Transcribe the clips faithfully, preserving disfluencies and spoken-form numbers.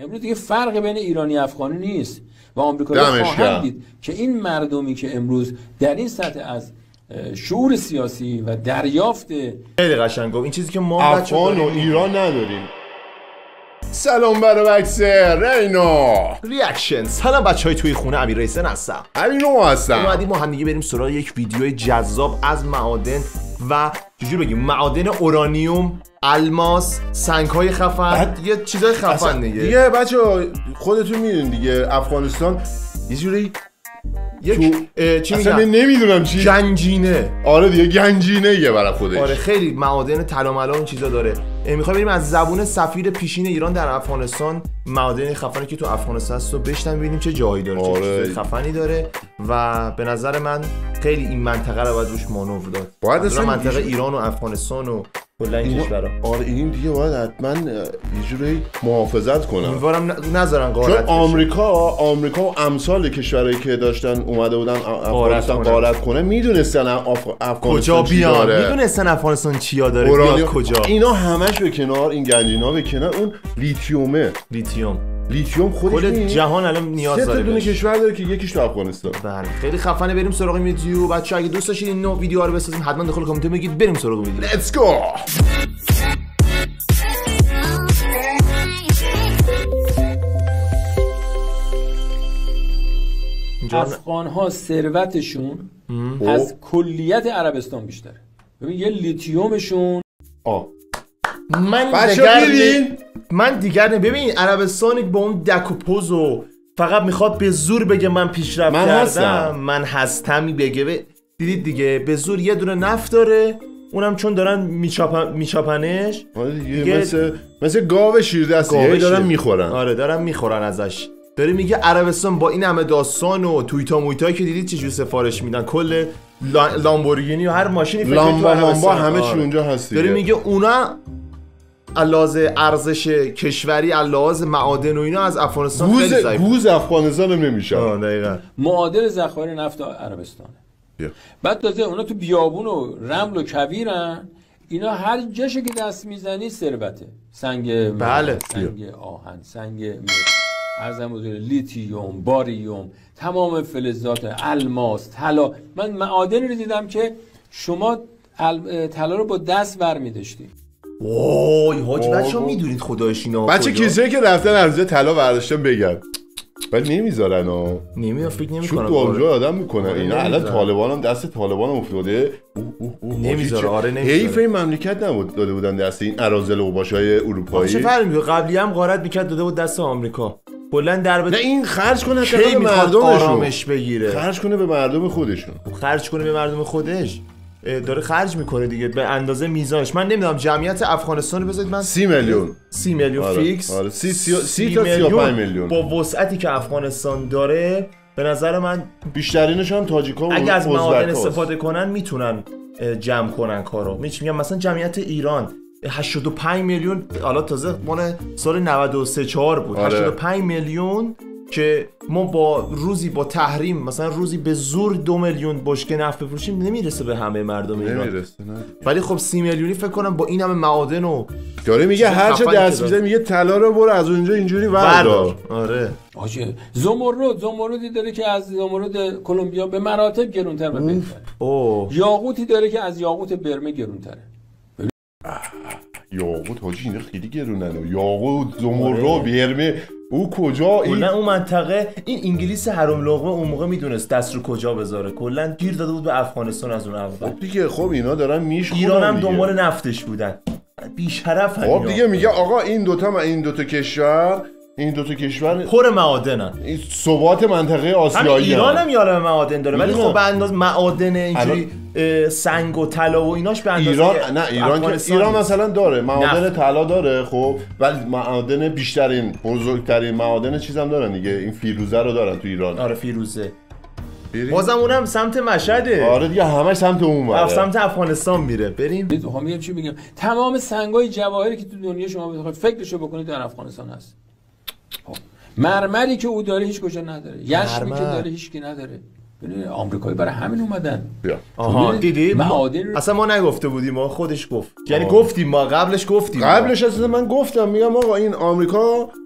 امروز دیگه فرق بین ایرانی افغانی نیست و آمریکایی خواهند دید که این مردمی که امروز در این سطح از شعور سیاسی و دریافت خیلی قشنگ گفت این چیزی که ما افغان و ایران نداریم. سلام برای بکسه رینا ریاکشن. سلام بچهای توی خونه، امیر ریسن هستم. امینو هستم. اومدیم ما هم دیگه بریم سراغ یک ویدیوی جذاب از معادن و چجور بگیم معادن اورانیوم، الماس، سنگ‌های خفن، یه چیزای خفن دیگه. دیگه بچه‌ها خودتون میدونید دیگه افغانستان یه جوری یک چی میگم نمیدونم چی گنجینه. آره دیگه گنجینه یه برای خودش. آره خیلی معادن طلا ملا اون چیزا داره. میخوایم بریم از زبون سفیر پیشین ایران در افغانستان معادن خفنی که تو افغانستان هست رو بشنویم ببینیم چه جایی داره، آره. چه چیزای خفنی داره و به نظر من خیلی این منطقه رو باید روش مانور داد. باید اصلا منطقه ایران و افغانستان و کلا این کشورها. آره این دیگه باید حتما یه جوری محافظت کنن. امیدوارم نذارن غارت. چون آمریکا آمریکا و امثال کشورایی که داشتن اومده بودن افغانستان غارت کنه میدونستن اف... افغانستان کجا بیان، میدونستن افغانستان چیا داره اورانی... بیاد کجا. اینا همش به کنار، این گنجینا به کنار، اون لیتیومه. لیتیوم لیتیوم خودش کل جهان الان نیاز داره. سه تا دونه کشور داره که یکیش تو افغانستان. بله خیلی خفنه. بریم سراغ ویدیو. بچه‌ها اگه دوست داشتید این نوع ویدیوها رو بسازیم حتما داخل کامنت بگید بریم سراغ ویدیو. لیتس گو. افغان ها ثروتشون از کلیت عربستان بیشتره. ببین یه لیتیومشون آه من دیگر من دیگر نه. ببین عربستان با اون دک و پوز و فقط میخواد به زور بگه من پیشرفت من کردم هستم. من هستمی بگه ب... دیدید دیگه به زور یه دونه نفت داره، اونم چون دارن میچاپن میچاپنش دیگه, دیگه مثل مثل گاو شیردستی دارن میخورن. آره دارن میخورن ازش. داره میگه عربستان با این همه داستان و توییتا مویتایی که دیدید چجوری سفارش میدن، کل لامبورگینی و هر ماشینی فکر لامبا لامبا همه چی اونجا هست دیگه. داره میگه اونا علاوه ارزش کشوری، علاوه معادن و اینا از افغانستان گوز خیلی ضعیف. گوز افغانستان هم نمیشه. آه دقیقاً. معادل ذخایر نفت عربستانه. yeah. بعد تازه اونا تو بیابون و رمل و کویرن، اینا هر جاشه که دست میزنی ثروته. سنگ بله. سنگ آهن، سنگ ارزم بزرگ، لیتیوم، باریوم، تمام فلزات، الماس، طلا. من معادن رو دیدم که شما طلا رو با دست برمی‌داشتی. وای حاج بچه‌ها میدونید خدایش اینا بچه کسایی که رفتن عرضه طلا برداشتن بگن ولی نمیذارن ها. نمیذارن فکر نمی‌کنن. چون اونجا آدم میکنن اینا. الان طالبان هم دست طالبان هم افتاده. نمیذاره. آره نمیذاره. حیف این مملکت نبود داده بودن دست این اراذل اوباشای اروپایی. چه فرقی میکنه؟ قبلی هم غارت میکرد داده بود دست آمریکا. کلا در نه این خرج کنه که به مردمش آرامش بگیره، خرج کنه به مردم خودشون، خرج کنه به مردم خودش. داره خرج میکنه دیگه به اندازه میزانش. من نمیدونم جمعیت افغانستان رو بذارید من سی میلیون سی میلیون آره. فیکس آره. سی, سی, سی تا سی و پنج میلیون با وسعتی که افغانستان داره به نظر من بیشترینش هم تاجیکا و اگه از معادن استفاده کنن میتونن جمع کنن کارو. میگم مثلا جمعیت ایران هشتاد و پنج میلیون، حالا تازه مال سال نود و سه چهار بود. آره. هشتاد و پنج میلیون که ما با روزی با تحریم مثلا روزی به زور دو میلیون بشکه نفت بفروشیم نمیرسه به همه مردم ایران. نمیرسه نه. ولی خب سی میلیونی فکر کنم با این همه معادن و داره میگه هر چه دست میزنه میگه طلا رو برو از اونجا اینجوری بردار. آره آجی زمرد زمردی داره که از زمرد کلمبیا به مراتب گرونتر و بهتره. اوه یاقوتی داره که از یاقوت برمه گرونتره. یاقوت حاجی اینا خیلی گرونن. یاقوت زمرد برمه او کجا این کلا اون منطقه این انگلیس حرام لقمه اون موقع میدونست دست رو کجا بذاره. کلا گیر داده بود به افغانستان از اون اول. خب دیگه خب اینا دارن میشخونن. ایران هم دنبال نفتش بودن. بی شرف. خب دیگه میگه آقا این دوتا ما این دوتا کشور این دوتا کشور پر معادنن. این ثبات منطقه آسیایی. ایران هم یاره معادن داره ولی خب به انداز معادن اینجوری سنگ و طلا و ایناش به اندازه ایران نه ایران که ایران مثلا داره معادن طلا داره خب ولی معادن بیشترین بزرگترین معادن چیزام دارن دیگه. این فیروزه رو دارن تو ایران. آره فیروزه. بازم اونم سمت مشهده. آره دیگه همش سمت اون میره. سمت افغانستان میره. بریم. میگم چی میگم تمام سنگای جواهری که تو دنیا شما بخواید فکرشو بکنید در افغانستان هست. مرمری که او داره هیچ کجا نداره. یشمی که داره هیچ کی نداره. ببین آمریکایی برای همین اومدن. آها دیدی معادن اصلا ما نگفته بودیم، ما خودش گفت. یعنی گفتیم ما قبلش گفتیم. قبلش اصلا من گفتم میگم آقا این آمریکا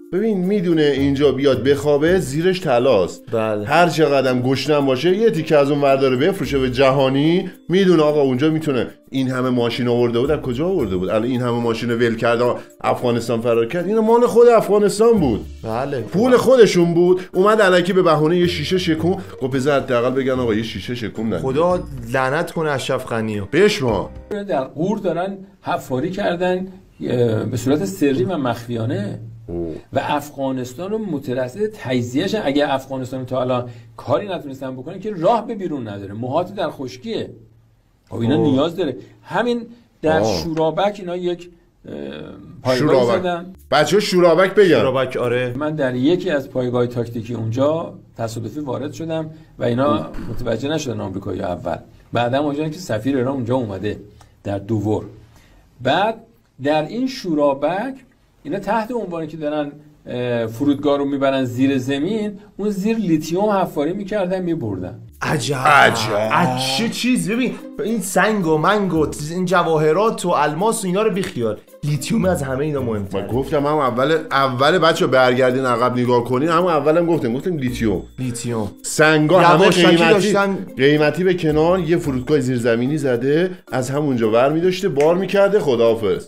ببین میدونه اینجا بیاد بخوابه زیرش طلاست. بله. هر چقدرم گشنم باشه یه تیکه از اون ورداره بفروشه به جهانی، میدونه آقا اونجا میتونه. این همه ماشین آورده بود، از کجا آورده بود؟ الان این همه ماشین ول کرد افغانستان فرار کرد، اینا مال خود افغانستان بود. بله. پول خودشون بود. اومد الکی به بهونه یه شیشه شکون. خب بذار حداقل بگن آقا یه شیشه شکون. خدا لعنت کنه اشرف غنیو. بشما در قور دارن حفاری کردن به صورت سری و مخفیانه اوه. و افغانستان رو مترصد تجزیهش. اگه افغانستان تا الان کاری نتونستن بکنن که راه به بیرون نداره، موهات در خشکیه. خب اینا اوه. نیاز داره. همین در آه. شورابک اینا یک پایگاه زدن. بچه‌ها شورابک بگم. شورابک آره. من در یکی از پایگاه تاکتیکی اونجا تصادفی وارد شدم و اینا اوه. متوجه نشدن آمریکایی اول. بعدم اونجا که سفیر ایران اونجا اومده در دوور. بعد در این شورابک اینا تحت عنوانی که دارن فرودگاه رو میبرن زیر زمین، اون زیر لیتیوم حفاری میکردن میبردن. عجب عجب چه چیز. ببین این سنگ و منگ و این جواهرات و الماس و اینا رو بیخیال، لیتیوم از همه اینا مهمتره. من گفتم هم اول اول بچا برگردین عقب نگاه کنین، هم اولم گفتم گفتم لیتیوم لیتیوم سنگا همه قیمتی قیمتی به کنار، یه فرودگاه زیرزمینی زده از همونجا برمی داشته بار میکرده. خداحافظ.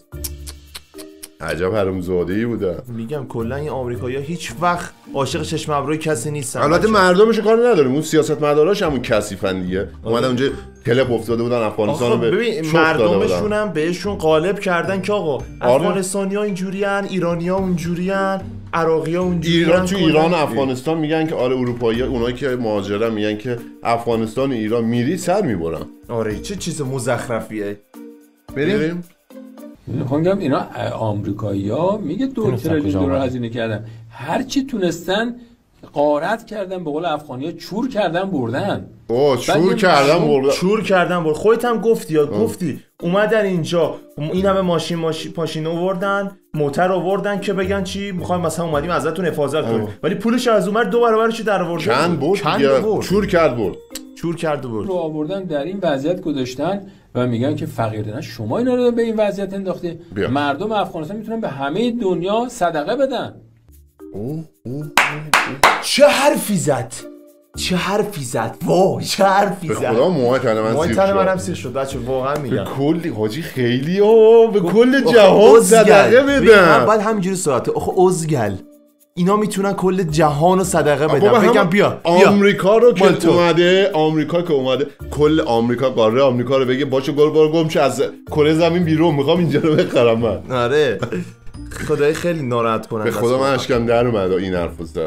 عجب حرومزاده‌ای بودن. میگم کلا این آمریکایی‌ها هیچ وقت عاشق چشم ابروی کسی نیستن. البته مردمش کار نداریم، اون سیاستمداراش همون کثیفن دیگه. اومدن اونجا کلپ افتاده بودن افغانستان رو به ببین مردمشون هم بهشون غالب کردن که آقا افغانستانی‌ها اینجوریان، ایرانی‌ها اونجوریان، عراقی‌ها اونجوریان. ایران تو ایران و افغانستان میگن که آره اروپایی‌ها اونایی که مهاجرن میگن که افغانستان و ایران میری سر میبرن. آره چه چیز مزخرفیه. بریم میگم اینا آمریکایی‌ها میگه دو تریلیون دلار هزینه کردن، هر چی تونستن غارت کردن، به قول افغانی‌ها چور کردن بردن. اوه چور کردن بردن. چور کردن بردن. خودت هم گفتی یا گفتی اومدن اینجا این همه ماشین ماشین پاشین آوردن، موتور آوردن که بگن چی می‌خوایم مثلا اومدیم ازتون حفاظت کنیم، ولی پولش از اونور دو برابرش در آورد. چند برد؟ چور کرد برد. چور کرد برد. رو آوردن در این وضعیت گذاشتن و میگن که فقیر دادن. شما اینا رو به این وضعیت انداخته. بیا. مردم افغانستان میتونن به همه دنیا صدقه بدن. اوه اوه چه حرفی زد؟ چه حرفی زد؟ وای چه حرفی زد؟ به خدا موهای تن من سیر شد. منم سیر شد بچه واقعا میگم. به کلی حاجی خیلی ها به کل جهان صدقه بدن. بعد همینجوری ساعت آخه ازگل اینا میتونن کل جهان رو صدقه بدن. بگم بیا آمریکا رو که اومده، آمریکا که اومده کل آمریکا قاره آمریکا رو بگه باشه گل بار گم شه از کره زمین بیرون، میخوام اینجا رو بخرم من. آره خدای خیلی ناراحت کننده. به خدا من اشکم در اومد این حرفو زد.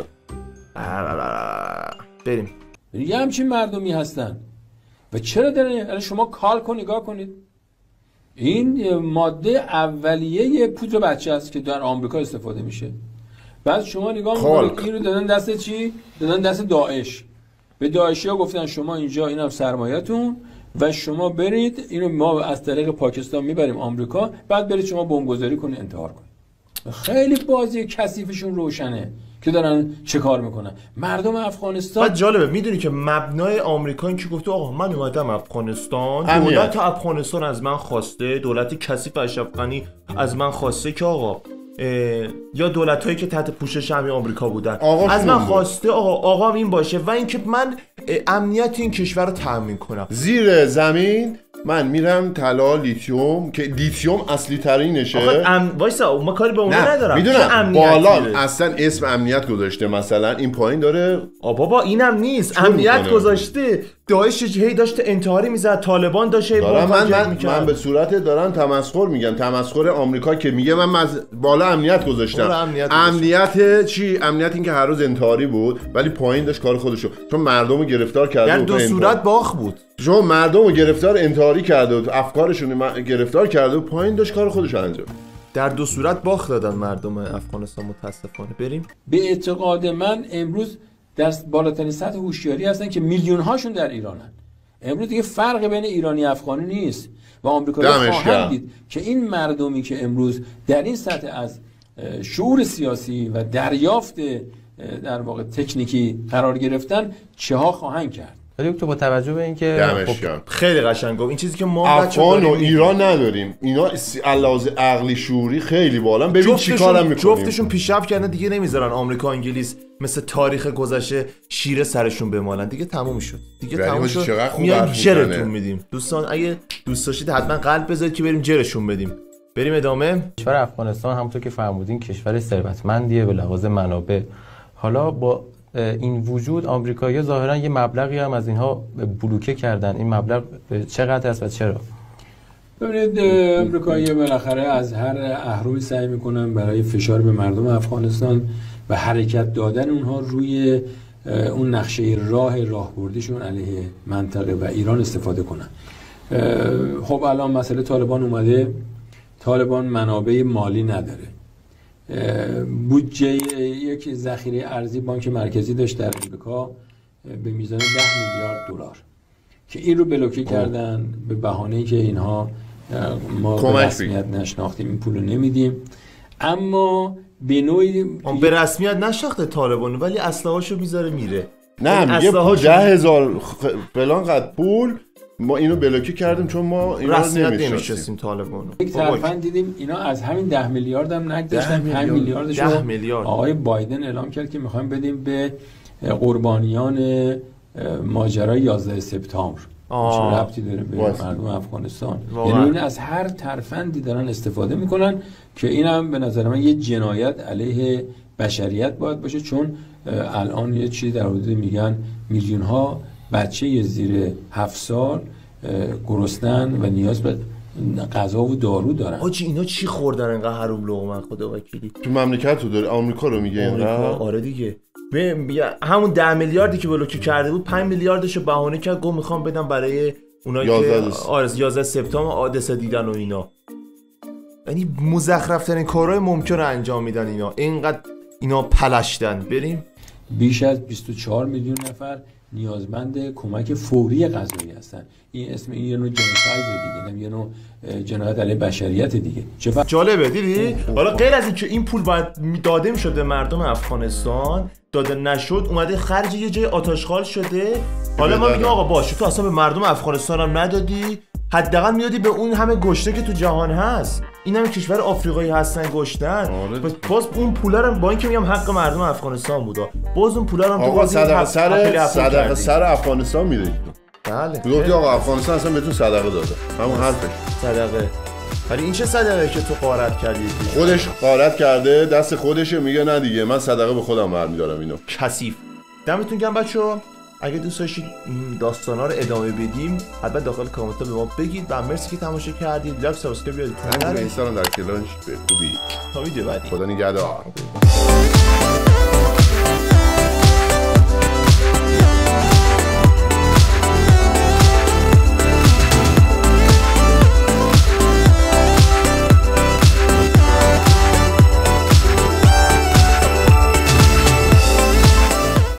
بریم. یه همچین مردمی هستن و چرا دارن؟ شما کال کن نگاه کنید، این ماده اولیه پودر بچه است که در آمریکا استفاده میشه. بعد شما نگاه میکنید این رو دادن دست چی؟ دادن دست داعش. به داعشی ها گفتن شما اینجا اینم سرمایه‌تون و شما برید اینو ما از طریق پاکستان میبریم آمریکا، بعد برید شما بمبگذاری کنید انتحار کنید. خیلی بازی کثیفشون روشنه که دارن چه کار میکنن. مردم افغانستان بعد جالبه میدونی که مبنای آمریکا این که گفته آقا من اومدم افغانستان، دولت افغانستان از من خواسته، دولت کثیف اشرف غنی از من خواسته که آقا یا دولت‌هایی که تحت پوشش همین آمریکا بودن از من خواسته آقا آقا این باشه و اینکه من امنیت این کشور رو تضمین کنم. زیر زمین من میرم طلا لیتیوم که لیتیوم اصلی ترینشه. آخه ام... وایسا ما کاری به اون ندارم. میدونم بالا میره. اصلا اسم امنیت گذاشته، مثلا این پایین داره آ بابا اینم نیست امنیت میکنه. گذاشته داعش هی داشته انتحاری میزد، طالبان داشته من من, من به صورت دارن تمسخر میگم، تمسخر آمریکا که میگه من مز... بالا امنیت گذاشتم. امنیت, امنیت چی؟ امنیت این که هر روز انتحاری بود ولی پایین داشت کار خودشو، چون مردمو گرفتار کرده یعنی دو صورت باخ بود. چون مردمو گرفتار انتحاری کرده و افکارشون گرفتار کرده و پایین داشت کار خودشو انجام. در دو صورت باخت دادن مردم افغانستان متاسفانه. بریم. به اعتقاد من امروز در بالاترین سطح هوشیاری هستن که میلیون هاشون در ایرانن. امروز دیگه فرق بین ایرانی افغانی نیست و آمریکایی خواهند دید که این مردمی که امروز در این سطح از شعور سیاسی و دریافت در واقع تکنیکی قرار گرفتن چه ها خواهند کرد. ولی تو با توجه به اینکه دمش گرم. خیلی قشنگ گفت این چیزی که ما افغان و ایران نداریم، اینا علاوه عقلی شعوری خیلی بالا. ببین چیکارم میکنیم، جفتشون پیشرفت کردن دیگه، نمیذارن آمریکا انگلیس مثل تاریخ گذشته شیره سرشون بمالن دیگه. تموم شد دیگه، تموم شد. میایم جرتون میدیم. دوستان اگه دوست داشتید حتما قلب بذارید که بریم جرشون بدیم. بریم ادامه. کشور افغانستان همونطور که فرمودین کشور ثروتمندیه به لحاظ منابع. حالا با این وجود آمریکایی‌ها ظاهرا یه مبلغی هم از اینها بلوکه کردن. این مبلغ چقدر است و چرا؟ ببینید آمریکایی‌ها بالاخره از هر اهروی سعی میکنن برای فشار به مردم افغانستان و حرکت دادن اونها روی اون نقشه راه راهبردیشون علیه منطقه و ایران استفاده کنن. خب الان مسئله طالبان اومده، طالبان منابع مالی نداره. بودجه یک ذخیره ارزی بانک مرکزی داشت در آمریکا به میزان ده میلیارد دلار که این رو بلوکه کردن به بهانه‌ای که اینها ما به رسمیت نشناختیم این پول رو نمیدیم. اما به نوعی به رسمیت نشناخته طالبان ولی اسلحه‌اشو میذاره میره. نه میگه ده هزار فلان قد پول ما اینو بلوکه کردیم چون ما اینا رو نمیشناسیم طالبانو. یک طرفاً دیدیم اینا از همین ده میلیارد هم نگذاشتن، پنج میلیاردش رو میلیارد. آقای بایدن اعلام کرد که میخوایم بدیم به قربانیان ماجرای یازده سپتامبر. چه ربطی داره به مردم افغانستان؟ یعنی این از هر ترفندی دارن استفاده میکنن که اینم به نظر من یه جنایت علیه بشریت باید باشه، چون الان یه چیزی در حدود میگن میلیون ها بچه زیر هفت سال گرسنن و نیاز به غذا و دارو دارن. آجی اینا چی خوردن انقدر حروم لقمه خدا وکیلی؟ تو مملکت تو داره آمریکا رو میگه اینقدر؟ آره دیگه. همون ده میلیاردی که بلوکه کرده بود پنج میلیاردشو بهانه کرد گفت میخوام بدم برای اونایی که آره یازده سپتامبر حادثه دیدن و اینا. یعنی مزخرف ترین کارهای ممکن رو انجام میدن اینا. اینقدر اینا پلشتن. بریم. بیش از بیست و چهار میلیون نفر نیازمند کمک فوری غذایی هستن. این اسم این یه نوع جنوساید دیگه، یه نوع جنایت علیه بشریت دیگه. چه جالبه دیدی؟ حالا غیر از این که این پول باید داده میشد به مردم افغانستان، داده نشد، اومده خرج یه جای آتشخال شده. حالا ما میگیم آقا باشه تو اصلا به مردم افغانستان هم ندادی، حداقل میدادی به اون همه گشنه که تو جهان هست. این همه کشور آفریقایی هستن گشتن. باز اون پولا رو با اینکه میگم حق مردم افغانستان بودا، باز اون پولا رو تو آقا صدقه سر صدقه سر افغانستان میده. بله. گفتی آقا افغانستان اصلا بهتون صدقه داده. همون حرفش. صدقه. ولی این چه صدقه که تو غارت کردی؟ خودش غارت کرده، دست خودشه، میگه نه دیگه من صدقه به خودم برمی‌دارم اینو. کثیف. دمتون گرم بچه‌ها. اگه دوست داشتید داستانا رو ادامه بدیم حتما داخل کامنت ها به ما بگید و مرسی که تماشا کردید. لایک سابسکرایب بیارید. همین اینستاگرام در کلانش به خوبی. تا ویدیو بعدی. خدا نگهدار.